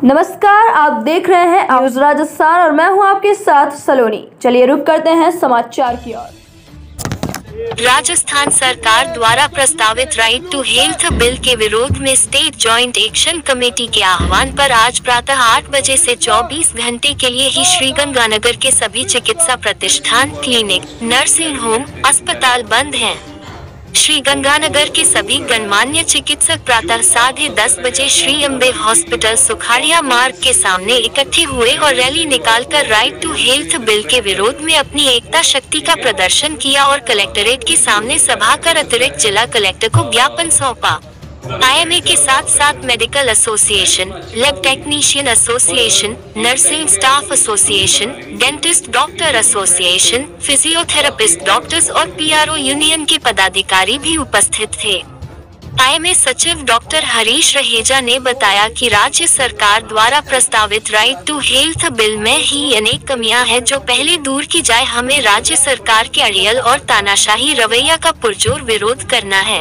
नमस्कार, आप देख रहे हैं न्यूज राजस्थान और मैं हूं आपके साथ सलोनी। चलिए रुक करते हैं समाचार की ओर। राजस्थान सरकार द्वारा प्रस्तावित राइट टू हेल्थ बिल के विरोध में स्टेट जॉइंट एक्शन कमेटी के आह्वान पर आज प्रातः 8 बजे से 24 घंटे के लिए ही श्रीगंगानगर के सभी चिकित्सा प्रतिष्ठान, क्लिनिक, नर्सिंग होम, अस्पताल बंद हैं। श्रीगंगानगर के सभी गणमान्य चिकित्सक प्रातः 10:30 बजे श्री अम्बे हॉस्पिटल सुखाड़िया मार्ग के सामने इकट्ठे हुए और रैली निकालकर राइट टू हेल्थ बिल के विरोध में अपनी एकता शक्ति का प्रदर्शन किया और कलेक्ट्रेट के सामने सभा कर अतिरिक्त जिला कलेक्टर को ज्ञापन सौंपा। IMA के साथ साथ medical association, lab technician association, nursing staff association, dentist doctor association, physiotherapist doctors और PRO यूनियन के पदाधिकारी भी उपस्थित थे। IMA सचिव डॉक्टर हरीश रहेजा ने बताया कि राज्य सरकार द्वारा प्रस्तावित राइट टू हेल्थ बिल में ही अनेक कमियां हैं जो पहले दूर की जाए। हमें राज्य सरकार के अड़ियल और तानाशाही रवैया का पुरजोर विरोध करना है।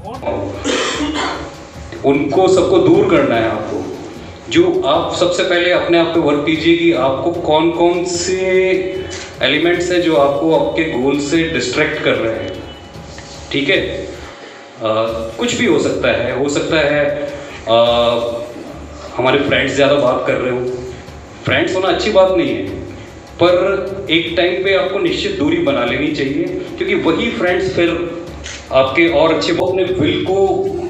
उनको सबको दूर करना है। आपको जो आप सबसे पहले अपने आप पे वर्क कीजिए कि आपको कौन कौन से एलिमेंट्स हैं जो आपको आपके गोल से डिस्ट्रैक्ट कर रहे हैं। ठीक है, कुछ भी हो सकता है हमारे फ्रेंड्स ज़्यादा बात कर रहे हो। फ्रेंड्स होना अच्छी बात नहीं है, पर एक टाइम पे आपको निश्चित दूरी बना लेनी चाहिए, क्योंकि वही फ्रेंड्स फिर आपके और अच्छे अपने विल को